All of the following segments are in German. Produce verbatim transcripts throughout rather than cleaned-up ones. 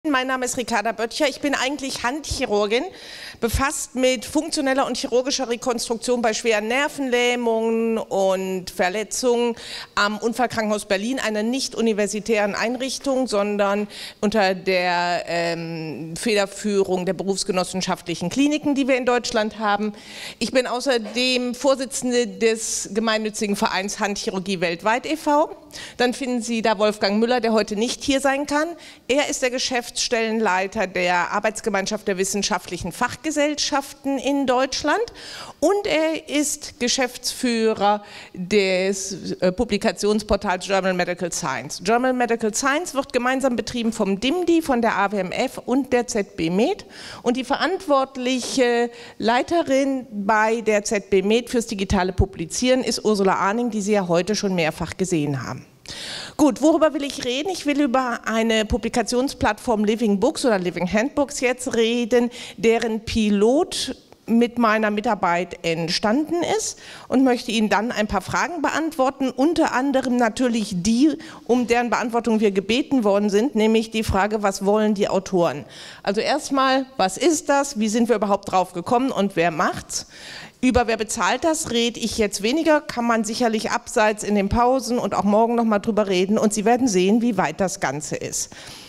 Mein Name ist Ricarda Böttcher, ich bin eigentlich Handchirurgin, befasst mit funktioneller und chirurgischer Rekonstruktion bei schweren Nervenlähmungen und Verletzungen am Unfallkrankenhaus Berlin, einer nicht universitären Einrichtung, sondern unter der ähm, Federführung der berufsgenossenschaftlichen Kliniken, die wir in Deutschland haben. Ich bin außerdem Vorsitzende des gemeinnützigen Vereins Handchirurgie weltweit e V Dann finden Sie da Wolfgang Müller, der heute nicht hier sein kann. Er ist der Geschäftsstellenleiter der Arbeitsgemeinschaft der wissenschaftlichen Fachgesellschaften in Deutschland und er ist Geschäftsführer des äh, Publikationsportals Journal Medical Science. Journal Medical Science wird gemeinsam betrieben vom D I M D I, von der A W M F und der Z B Med und die verantwortliche Leiterin bei der Z B Med fürs digitale Publizieren ist Ursula Arning, die Sie ja heute schon mehrfach gesehen haben. Gut, worüber will ich reden? Ich will über eine Publikationsplattform Living Books oder Living Handbooks jetzt reden, deren Pilot mit meiner Mitarbeit entstanden ist und möchte Ihnen dann ein paar Fragen beantworten, unter anderem natürlich die, um deren Beantwortung wir gebeten worden sind, nämlich die Frage, was wollen die Autoren? Also erstmal, was ist das, wie sind wir überhaupt drauf gekommen und wer macht's? Über wer bezahlt das, rede ich jetzt weniger, kann man sicherlich abseits in den Pausen und auch morgen noch mal drüber reden und Sie werden sehen, wie weit das Ganze ist.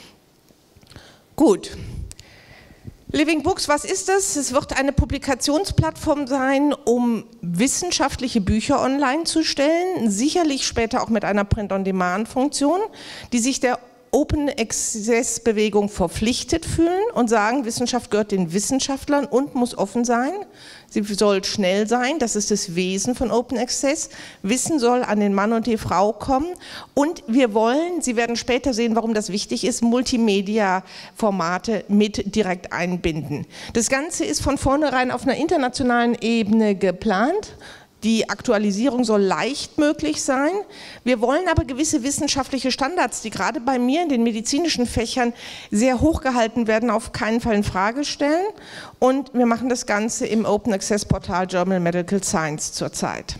Gut. Living Books, was ist das? Es wird eine Publikationsplattform sein, um wissenschaftliche Bücher online zu stellen, sicherlich später auch mit einer Print-on-Demand-Funktion, die sich der Open-Access-Bewegung verpflichtet fühlen und sagen, Wissenschaft gehört den Wissenschaftlern und muss offen sein. Sie soll schnell sein, das ist das Wesen von Open Access. Wissen soll an den Mann und die Frau kommen. Und wir wollen, Sie werden später sehen, warum das wichtig ist, Multimedia-Formate mit direkt einbinden. Das Ganze ist von vornherein auf einer internationalen Ebene geplant. Die Aktualisierung soll leicht möglich sein. Wir wollen aber gewisse wissenschaftliche Standards, die gerade bei mir in den medizinischen Fächern sehr hoch gehalten werden, auf keinen Fall in Frage stellen. Und wir machen das Ganze im Open Access Portal Journal Medical Science zurzeit.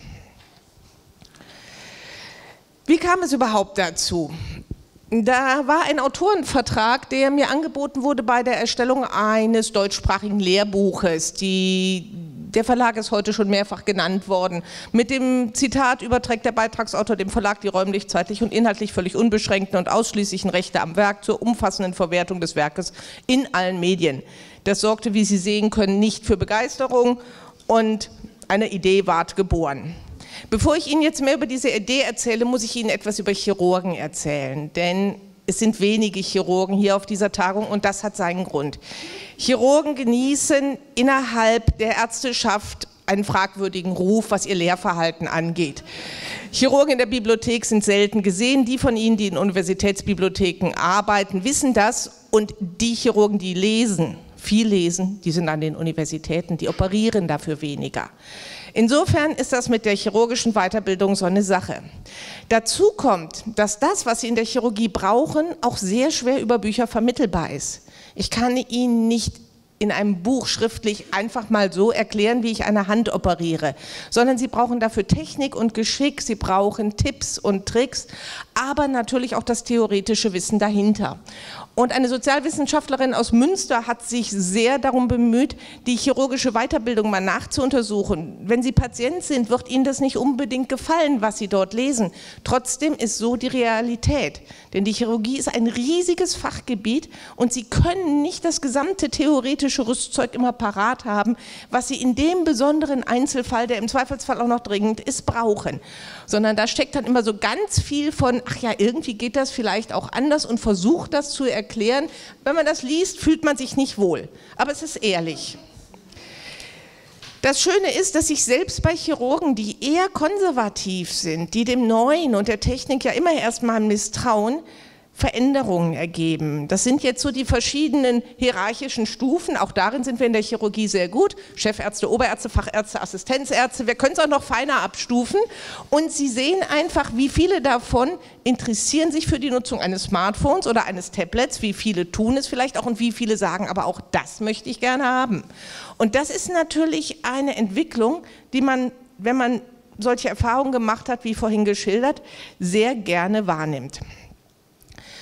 Wie kam es überhaupt dazu? Da war ein Autorenvertrag, der mir angeboten wurde bei der Erstellung eines deutschsprachigen Lehrbuches. Die Der Verlag ist heute schon mehrfach genannt worden. Mit dem Zitat überträgt der Beitragsautor dem Verlag die räumlich, zeitlich und inhaltlich völlig unbeschränkten und ausschließlichen Rechte am Werk zur umfassenden Verwertung des Werkes in allen Medien. Das sorgte, wie Sie sehen können, nicht für Begeisterung und eine Idee ward geboren. Bevor ich Ihnen jetzt mehr über diese Idee erzähle, muss ich Ihnen etwas über Chirurgen erzählen, denn es sind wenige Chirurgen hier auf dieser Tagung und das hat seinen Grund. Chirurgen genießen innerhalb der Ärzteschaft einen fragwürdigen Ruf, was ihr Lehrverhalten angeht. Chirurgen in der Bibliothek sind selten gesehen. Die von Ihnen, die in Universitätsbibliotheken arbeiten, wissen das und die Chirurgen, die lesen, viel lesen, die sind an den Universitäten, die operieren dafür weniger. Insofern ist das mit der chirurgischen Weiterbildung so eine Sache. Dazu kommt, dass das, was Sie in der Chirurgie brauchen, auch sehr schwer über Bücher vermittelbar ist. Ich kann Ihnen nicht in einem Buch schriftlich einfach mal so erklären, wie ich eine Hand operiere, sondern Sie brauchen dafür Technik und Geschick, Sie brauchen Tipps und Tricks, aber natürlich auch das theoretische Wissen dahinter. Und eine Sozialwissenschaftlerin aus Münster hat sich sehr darum bemüht, die chirurgische Weiterbildung mal nachzuuntersuchen. Wenn Sie Patient sind, wird Ihnen das nicht unbedingt gefallen, was Sie dort lesen. Trotzdem ist so die Realität. Denn die Chirurgie ist ein riesiges Fachgebiet und Sie können nicht das gesamte theoretische Rüstzeug immer parat haben, was Sie in dem besonderen Einzelfall, der im Zweifelsfall auch noch dringend ist, brauchen. Sondern da steckt dann immer so ganz viel von, ach ja, irgendwie geht das vielleicht auch anders und versucht das zu erklären. Erklären. Wenn man das liest, fühlt man sich nicht wohl. Aber es ist ehrlich. Das Schöne ist, dass sich selbst bei Chirurgen, die eher konservativ sind, die dem Neuen und der Technik ja immer erstmal misstrauen, Veränderungen ergeben. Das sind jetzt so die verschiedenen hierarchischen Stufen, auch darin sind wir in der Chirurgie sehr gut, Chefärzte, Oberärzte, Fachärzte, Assistenzärzte, wir können es auch noch feiner abstufen und Sie sehen einfach, wie viele davon interessieren sich für die Nutzung eines Smartphones oder eines Tablets, wie viele tun es vielleicht auch und wie viele sagen, aber auch das möchte ich gerne haben. Und das ist natürlich eine Entwicklung, die man, wenn man solche Erfahrungen gemacht hat, wie vorhin geschildert, sehr gerne wahrnimmt.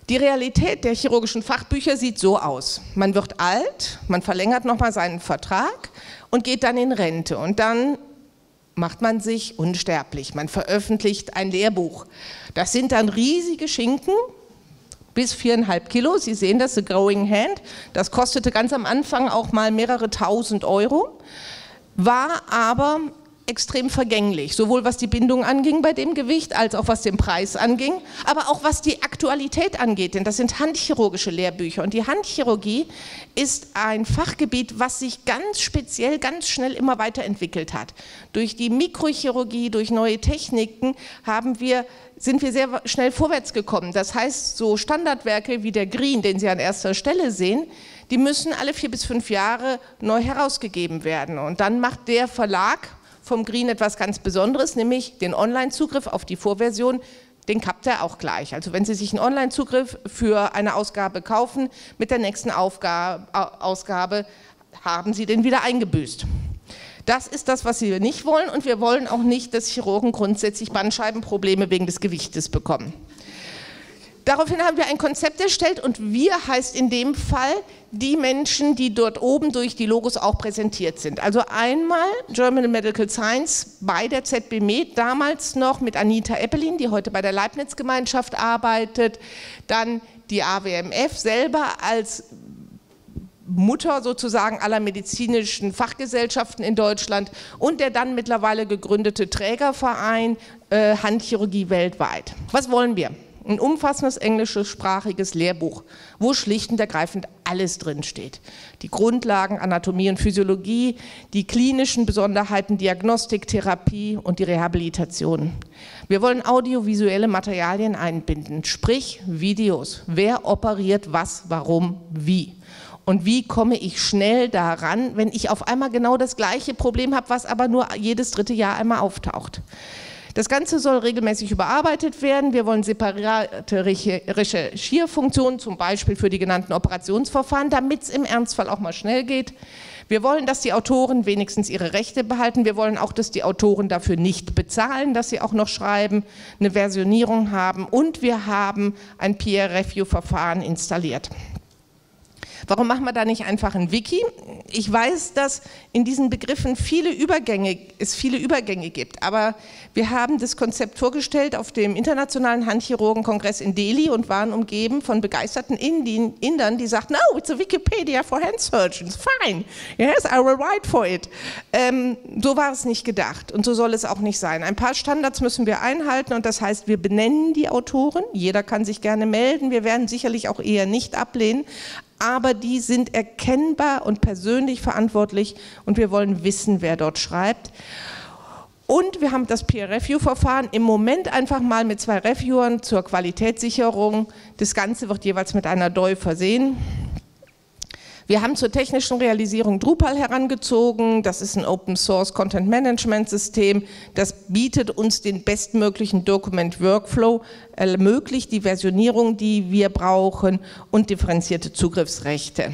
Die Realität der chirurgischen Fachbücher sieht so aus. Man wird alt, man verlängert nochmal seinen Vertrag und geht dann in Rente. Und dann macht man sich unsterblich. Man veröffentlicht ein Lehrbuch. Das sind dann riesige Schinken, bis viereinhalb Kilo. Sie sehen das, The Growing Hand. Das kostete ganz am Anfang auch mal mehrere tausend Euro, war aber extrem vergänglich, sowohl was die Bindung anging bei dem Gewicht, als auch was den Preis anging, aber auch was die Aktualität angeht, denn das sind handchirurgische Lehrbücher und die Handchirurgie ist ein Fachgebiet, was sich ganz speziell, ganz schnell immer weiterentwickelt hat. Durch die Mikrochirurgie, durch neue Techniken haben wir, sind wir sehr schnell vorwärts gekommen. Das heißt, so Standardwerke wie der Green, den Sie an erster Stelle sehen, die müssen alle vier bis fünf Jahre neu herausgegeben werden und dann macht der Verlag vom Green etwas ganz Besonderes, nämlich den Online-Zugriff auf die Vorversion, den kappt er auch gleich. Also wenn Sie sich einen Online-Zugriff für eine Ausgabe kaufen, mit der nächsten Aufgabe, Ausgabe haben Sie den wieder eingebüßt. Das ist das, was wir nicht wollen und wir wollen auch nicht, dass Chirurgen grundsätzlich Bandscheibenprobleme wegen des Gewichtes bekommen. Daraufhin haben wir ein Konzept erstellt und wir heißt in dem Fall die Menschen, die dort oben durch die Logos auch präsentiert sind. Also einmal German Medical Science bei der Z B Med, damals noch mit Anita Eppelin, die heute bei der Leibniz-Gemeinschaft arbeitet, dann die A W M F selber als Mutter sozusagen aller medizinischen Fachgesellschaften in Deutschland und der dann mittlerweile gegründete Trägerverein äh, Handchirurgie weltweit. Was wollen wir? Ein umfassendes englischsprachiges Lehrbuch, wo schlicht und ergreifend alles drinsteht. Die Grundlagen, Anatomie und Physiologie, die klinischen Besonderheiten, Diagnostik, Therapie und die Rehabilitation. Wir wollen audiovisuelle Materialien einbinden, sprich Videos. Wer operiert was, warum, wie? Und wie komme ich schnell daran, wenn ich auf einmal genau das gleiche Problem habe, was aber nur jedes dritte Jahr einmal auftaucht? Das Ganze soll regelmäßig überarbeitet werden. Wir wollen separate Recherchierfunktionen, zum Beispiel für die genannten Operationsverfahren, damit es im Ernstfall auch mal schnell geht. Wir wollen, dass die Autoren wenigstens ihre Rechte behalten. Wir wollen auch, dass die Autoren dafür nicht bezahlen, dass sie auch noch schreiben, eine Versionierung haben und wir haben ein Peer-Review-Verfahren installiert. Warum machen wir da nicht einfach ein Wiki? Ich weiß, dass in diesen Begriffen viele Übergänge, es viele Übergänge gibt, aber wir haben das Konzept vorgestellt auf dem Internationalen Handchirurgenkongress in Delhi und waren umgeben von begeisterten Indien, Indern, die sagten, no, it's a Wikipedia for hand surgeons, fine, yes, I will write for it. Ähm, so war es nicht gedacht und so soll es auch nicht sein. Ein paar Standards müssen wir einhalten und das heißt, wir benennen die Autoren, jeder kann sich gerne melden, wir werden sicherlich auch eher nicht ablehnen, aber die sind erkennbar und persönlich verantwortlich und wir wollen wissen, wer dort schreibt. Und wir haben das Peer-Review-Verfahren im Moment einfach mal mit zwei Reviewern zur Qualitätssicherung. Das Ganze wird jeweils mit einer D O I versehen. Wir haben zur technischen Realisierung Drupal herangezogen, das ist ein Open-Source-Content-Management-System, das bietet uns den bestmöglichen Document-Workflow, ermöglicht die Versionierung, die wir brauchen und differenzierte Zugriffsrechte.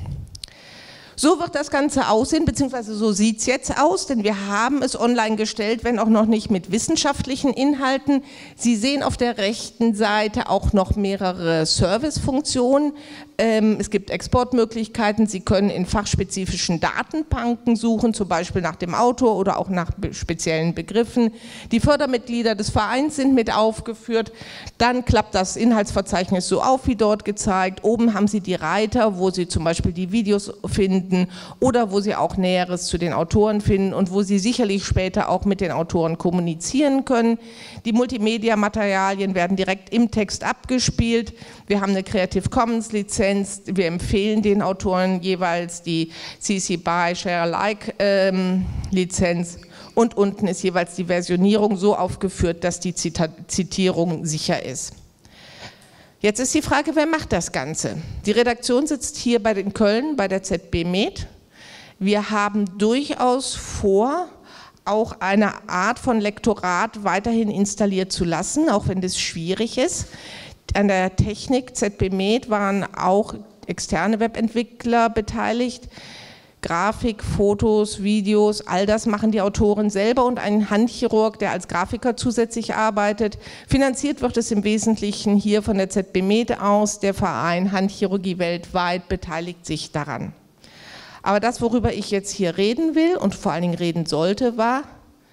So wird das Ganze aussehen, beziehungsweise so sieht es jetzt aus, denn wir haben es online gestellt, wenn auch noch nicht mit wissenschaftlichen Inhalten. Sie sehen auf der rechten Seite auch noch mehrere Servicefunktionen. Es gibt Exportmöglichkeiten, Sie können in fachspezifischen Datenbanken suchen, zum Beispiel nach dem Autor oder auch nach speziellen Begriffen. Die Fördermitglieder des Vereins sind mit aufgeführt. Dann klappt das Inhaltsverzeichnis so auf, wie dort gezeigt. Oben haben Sie die Reiter, wo Sie zum Beispiel die Videos finden oder wo Sie auch Näheres zu den Autoren finden und wo Sie sicherlich später auch mit den Autoren kommunizieren können. Die Multimedia-Materialien werden direkt im Text abgespielt. Wir haben eine Creative Commons Lizenz. Wir empfehlen den Autoren jeweils die C C BY Share Alike ähm, Lizenz und unten ist jeweils die Versionierung so aufgeführt, dass die Zita Zitierung sicher ist. Jetzt ist die Frage, wer macht das Ganze? Die Redaktion sitzt hier bei den Köln bei der Z B Med. Wir haben durchaus vor, auch eine Art von Lektorat weiterhin installiert zu lassen, auch wenn das schwierig ist. An der Technik Z B Med waren auch externe Webentwickler beteiligt. Grafik, Fotos, Videos, all das machen die Autoren selber und ein Handchirurg, der als Grafiker zusätzlich arbeitet. Finanziert wird es im Wesentlichen hier von der Z B Med aus. Der Verein Handchirurgie weltweit beteiligt sich daran. Aber das, worüber ich jetzt hier reden will und vor allen Dingen reden sollte, war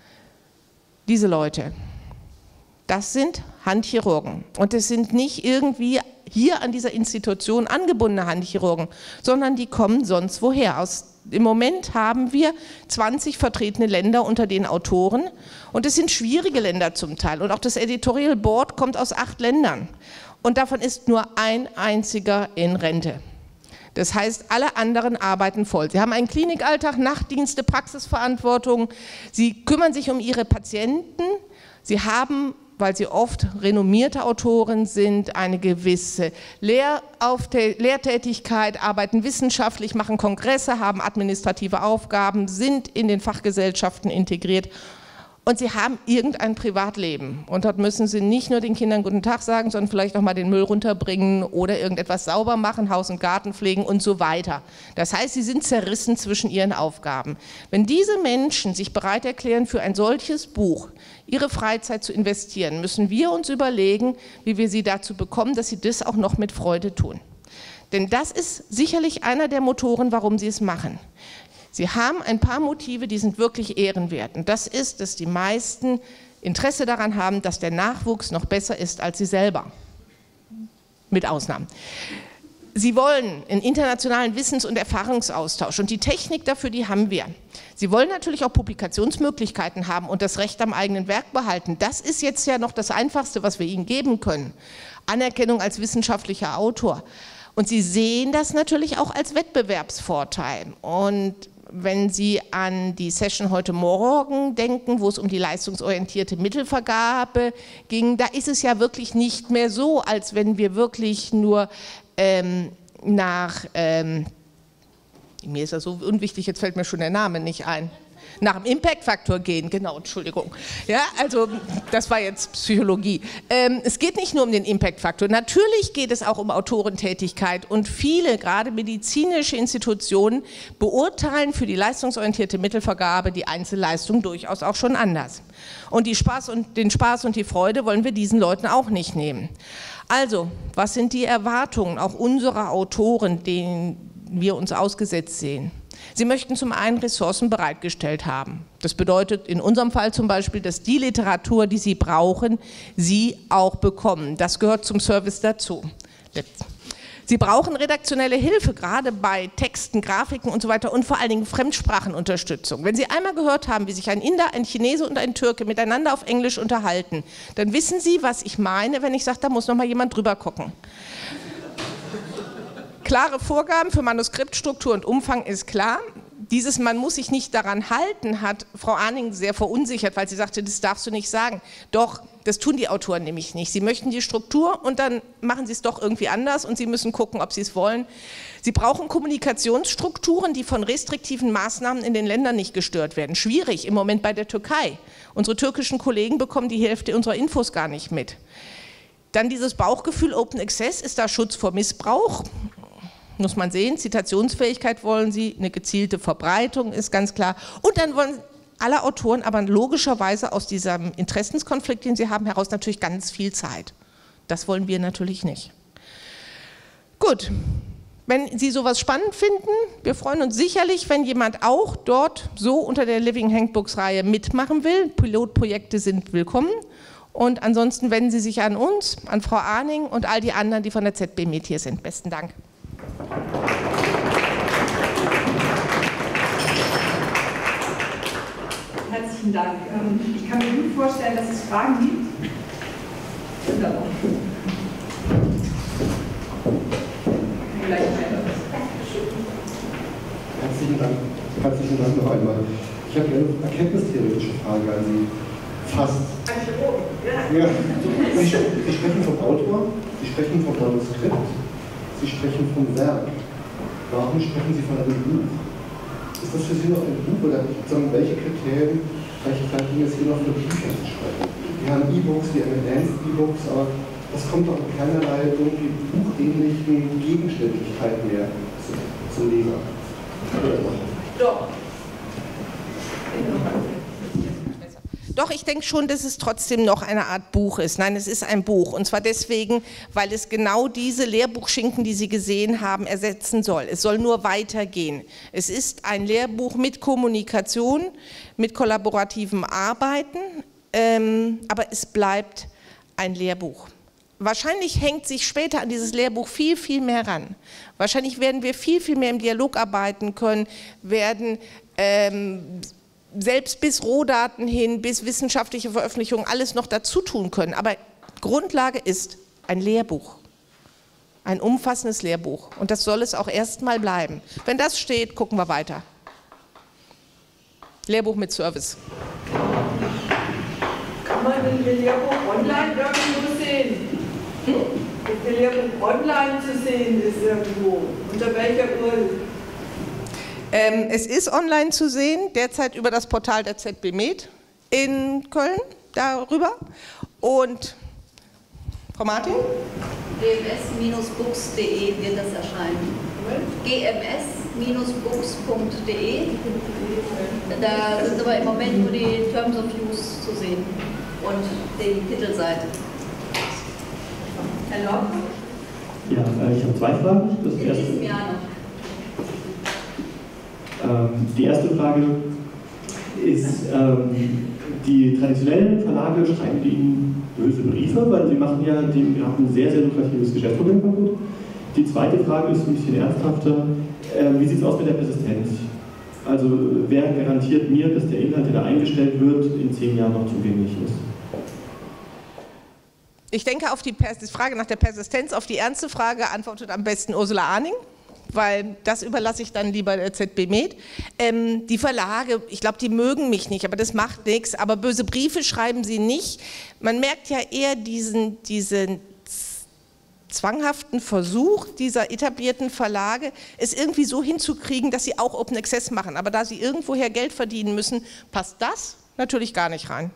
diese Leute. Das sind Handchirurgen und es sind nicht irgendwie hier an dieser Institution angebundene Handchirurgen, sondern die kommen sonst woher. Aus, im Moment haben wir zwanzig vertretene Länder unter den Autoren und es sind schwierige Länder zum Teil und auch das Editorial Board kommt aus acht Ländern und davon ist nur ein einziger in Rente. Das heißt, alle anderen arbeiten voll. Sie haben einen Klinikalltag, Nachtdienste, Praxisverantwortung, sie kümmern sich um ihre Patienten, sie haben, weil sie oft renommierte Autoren sind, eine gewisse Lehrtätigkeit, arbeiten wissenschaftlich, machen Kongresse, haben administrative Aufgaben, sind in den Fachgesellschaften integriert und sie haben irgendein Privatleben. Und dort müssen sie nicht nur den Kindern guten Tag sagen, sondern vielleicht auch mal den Müll runterbringen oder irgendetwas sauber machen, Haus- und Garten pflegen und so weiter. Das heißt, sie sind zerrissen zwischen ihren Aufgaben. Wenn diese Menschen sich bereit erklären, für ein solches Buch ihre Freizeit zu investieren, müssen wir uns überlegen, wie wir sie dazu bekommen, dass sie das auch noch mit Freude tun. Denn das ist sicherlich einer der Motoren, warum sie es machen. Sie haben ein paar Motive, die sind wirklich ehrenwert. Und das ist, dass die meisten Interesse daran haben, dass der Nachwuchs noch besser ist als sie selber. Mit Ausnahmen. Sie wollen einen internationalen Wissens- und Erfahrungsaustausch und die Technik dafür, die haben wir. Sie wollen natürlich auch Publikationsmöglichkeiten haben und das Recht am eigenen Werk behalten. Das ist jetzt ja noch das Einfachste, was wir ihnen geben können. Anerkennung als wissenschaftlicher Autor. Und sie sehen das natürlich auch als Wettbewerbsvorteil. Und wenn Sie an die Session heute Morgen denken, wo es um die leistungsorientierte Mittelvergabe ging, da ist es ja wirklich nicht mehr so, als wenn wir wirklich nur ähm, nach, ähm, mir ist das so unwichtig, jetzt fällt mir schon der Name nicht ein, nach dem Impact-Faktor gehen, genau, Entschuldigung. Ja, also das war jetzt Psychologie. Ähm, es geht nicht nur um den Impact-Faktor, natürlich geht es auch um Autorentätigkeit und viele, gerade medizinische Institutionen, beurteilen für die leistungsorientierte Mittelvergabe die Einzelleistung durchaus auch schon anders. Und, die Spaß und den Spaß und die Freude wollen wir diesen Leuten auch nicht nehmen. Also, was sind die Erwartungen auch unserer Autoren, denen wir uns ausgesetzt sehen? Sie möchten zum einen Ressourcen bereitgestellt haben. Das bedeutet in unserem Fall zum Beispiel, dass die Literatur, die Sie brauchen, Sie auch bekommen. Das gehört zum Service dazu. Sie brauchen redaktionelle Hilfe, gerade bei Texten, Grafiken und so weiter und vor allen Dingen Fremdsprachenunterstützung. Wenn Sie einmal gehört haben, wie sich ein Inder, ein Chinese und ein Türke miteinander auf Englisch unterhalten, dann wissen Sie, was ich meine, wenn ich sage, da muss noch mal jemand drüber gucken. Klare Vorgaben für Manuskriptstruktur und Umfang ist klar. Dieses man muss sich nicht daran halten, hat Frau Arning sehr verunsichert, weil sie sagte, das darfst du nicht sagen. Doch, das tun die Autoren nämlich nicht. Sie möchten die Struktur und dann machen sie es doch irgendwie anders und sie müssen gucken, ob sie es wollen. Sie brauchen Kommunikationsstrukturen, die von restriktiven Maßnahmen in den Ländern nicht gestört werden. Schwierig im Moment bei der Türkei. Unsere türkischen Kollegen bekommen die Hälfte unserer Infos gar nicht mit. Dann dieses Bauchgefühl, Open Access, ist da Schutz vor Missbrauch? Muss man sehen, Zitationsfähigkeit wollen sie, eine gezielte Verbreitung ist ganz klar. Und dann wollen alle Autoren aber logischerweise aus diesem Interessenskonflikt, den sie haben, heraus natürlich ganz viel Zeit. Das wollen wir natürlich nicht. Gut, wenn Sie sowas spannend finden, wir freuen uns sicherlich, wenn jemand auch dort so unter der Living Handbooks-Reihe mitmachen will. Pilotprojekte sind willkommen. Und ansonsten wenden Sie sich an uns, an Frau Arning und all die anderen, die von der Z B Med hier sind. Besten Dank. Herzlichen Dank. Ich kann mir gut vorstellen, dass es Fragen gibt. Wunderbar. Herzlichen Dank. Herzlichen Dank noch einmal. Ich habe eine erkenntnistheoretische Frage an Sie. Fast. Ja. Sie, Sie sprechen vom Autor, Sie sprechen vom Manuskript, Sie sprechen vom Werk. Warum sprechen Sie von einem Buch? Ist das für Sie noch ein Buch oder sagen, welche Kriterien rechtfertigen es hier noch für Bücher zu schreiben? Wir haben E-Books, wir haben Advanced E-Books, aber das kommt doch in keinerlei irgendwie buchähnlichen Gegenständlichkeit mehr zum Leser. Doch. Doch, ich denke schon, dass es trotzdem noch eine Art Buch ist. Nein, es ist ein Buch. Und zwar deswegen, weil es genau diese Lehrbuchschinken, die Sie gesehen haben, ersetzen soll. Es soll nur weitergehen. Es ist ein Lehrbuch mit Kommunikation, mit kollaborativem Arbeiten, ähm, aber es bleibt ein Lehrbuch. Wahrscheinlich hängt sich später an dieses Lehrbuch viel, viel mehr ran. Wahrscheinlich werden wir viel, viel mehr im Dialog arbeiten können, werden ähm, selbst bis Rohdaten hin, bis wissenschaftliche Veröffentlichungen alles noch dazu tun können. Aber Grundlage ist ein Lehrbuch, ein umfassendes Lehrbuch. Und das soll es auch erstmal bleiben. Wenn das steht, gucken wir weiter. Lehrbuch mit Service. Kann man denn Ihr Lehrbuch online irgendwo sehen? Hm? Ihr Lehrbuch online zu sehen ist irgendwo. Unter welcher Uhr? Ähm, es ist online zu sehen, derzeit über das Portal der Z B Med in Köln, darüber. Und, Frau Martin? G M S Bindestrich books punkt de wird das erscheinen. G M S Books Punkt de. Da sind aber im Moment nur die Terms of Use zu sehen und die Titelseite. Herr Lock? Ja, äh, ich habe zwei Fragen. Das In erste, diesem Jahr noch. ähm, die erste Frage ist, ähm, die traditionellen Verlage schreiben Ihnen böse Briefe, weil sie machen ja dem, wir haben ein sehr, sehr lukratives Geschäftsmodell kaputt. Die zweite Frage ist ein bisschen ernsthafter. Äh, wie sieht es aus mit der Persistenz? Also wer garantiert mir, dass der Inhalt, der da eingestellt wird, in zehn Jahren noch zugänglich ist? Ich denke, auf die Frage nach der Persistenz, auf die ernste Frage antwortet am besten Ursula Arning, weil das überlasse ich dann lieber der Z B Med. Ähm, die Verlage, ich glaube, die mögen mich nicht, aber das macht nichts. Aber böse Briefe schreiben sie nicht. Man merkt ja eher diesen, diesen zwanghaften Versuch dieser etablierten Verlage, es irgendwie so hinzukriegen, dass sie auch Open Access machen. Aber da sie irgendwoher Geld verdienen müssen, passt das natürlich gar nicht rein.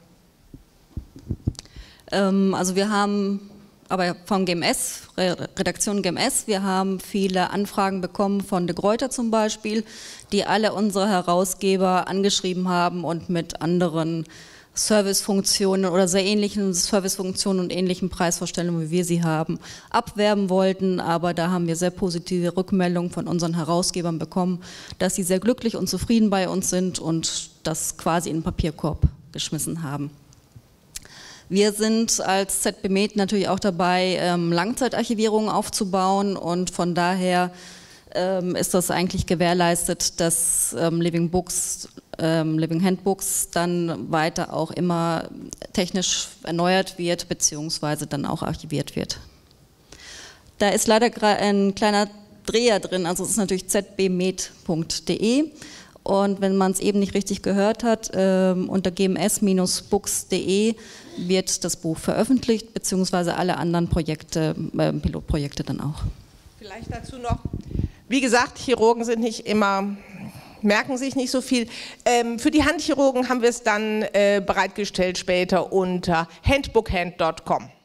Also wir haben, aber von G M S, Redaktion G M S, wir haben viele Anfragen bekommen von De Gruyter zum Beispiel, die alle unsere Herausgeber angeschrieben haben und mit anderen Servicefunktionen oder sehr ähnlichen Servicefunktionen und ähnlichen Preisvorstellungen, wie wir sie haben, abwerben wollten. Aber da haben wir sehr positive Rückmeldungen von unseren Herausgebern bekommen, dass sie sehr glücklich und zufrieden bei uns sind und das quasi in den Papierkorb geschmissen haben. Wir sind als Z B Med natürlich auch dabei, Langzeitarchivierungen aufzubauen und von daher ist das eigentlich gewährleistet, dass Living Books, Living Handbooks dann weiter auch immer technisch erneuert wird beziehungsweise dann auch archiviert wird. Da ist leider ein kleiner Dreher drin, also es ist natürlich z b med punkt de. Und wenn man es eben nicht richtig gehört hat, äh, unter G M S Bindestrich books Punkt de wird das Buch veröffentlicht, beziehungsweise alle anderen Projekte, äh, Pilotprojekte dann auch. Vielleicht dazu noch, wie gesagt, Chirurgen sind nicht immer, merken sich nicht so viel. Ähm, für die Handchirurgen haben wir es dann äh, bereitgestellt später unter handbookhand punkt com.